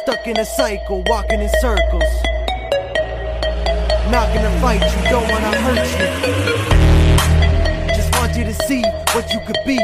stuck in a cycle, walking in circles. Not gonna fight you, don't wanna hurt you. Just want you to see what you could be.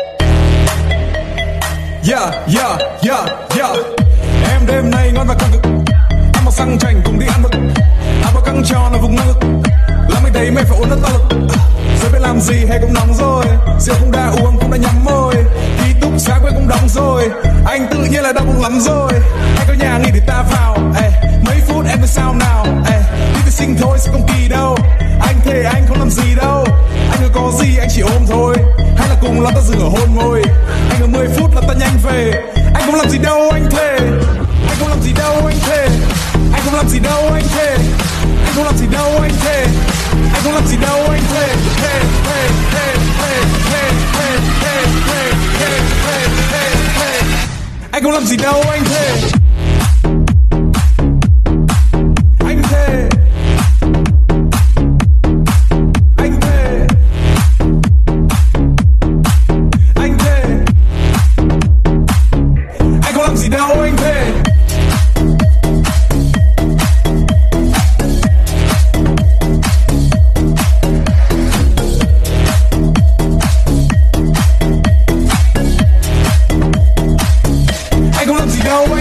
Em đêm nay ngon và căng cực. Ăn một xăng chảnh cùng đi ăn mực. Áo bao căng tròn ở vùng ngang ngực. Làm anh thấy mày phải uống nó to lực. Giờ biết làm gì hay cũng nóng rồi. Rượu cũng đã uống cũng đã nhắm môi. Ký túc xá quên cũng đóng rồi. Anh tự nhiên là đau bụng lắm rồi. Anh có nhà nghỉ để ta vào. Mấy phút em mới sao nào. Đi vệ sinh thôi sẽ không kỳ đâu. Anh thề anh không làm gì đâu. Anh có gì anh chỉ ôm thôi. Hay là cùng lắm ta dừng ở hôn môi. Anh ở 10 phút là ta nhanh về. Anh không làm gì đâu anh thề. Anh không làm gì đâu anh thề. Anh không làm gì đâu anh thề. Anh không làm gì đâu anh thề. Anh không làm gì đâu anh thề. Anh không làm gì đâu anh thề. Anh thề. Anh thề. Anh thề. Anh không làm gì đâu anh thề. Anh không làm gì đâu anh